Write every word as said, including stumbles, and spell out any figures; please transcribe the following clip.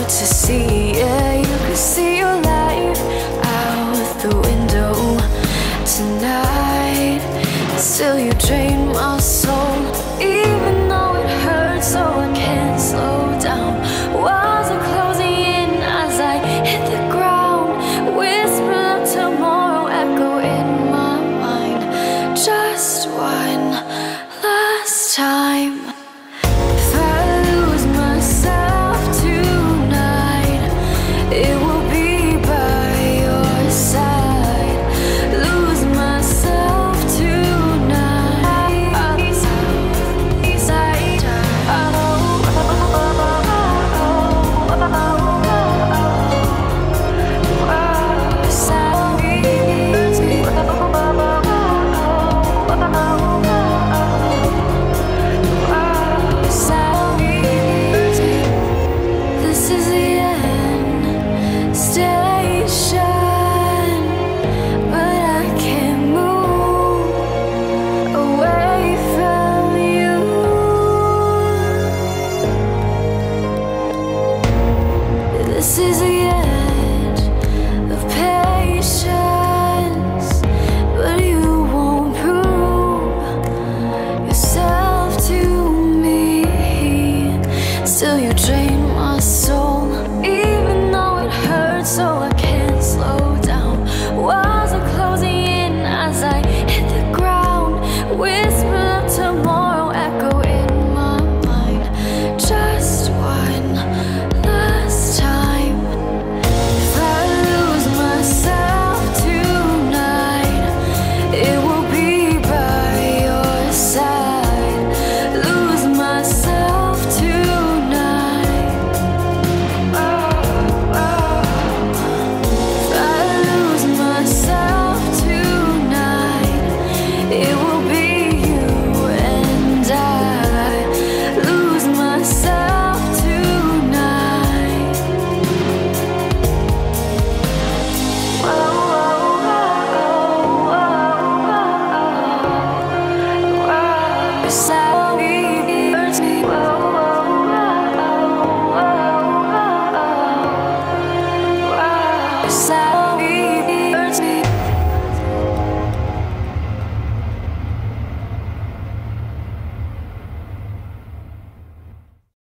to see, yeah, you could see your life out the window tonight. Still you drain my soul, even though it hurts, so I can't slow down. Walls are closing in as I hit the ground. Whisper of tomorrow echo in my mind. Just one last time. If I lose myself tonight, it will be by your side. Lose myself tonight. Side. This is the end station, but I can't move away from you. This is the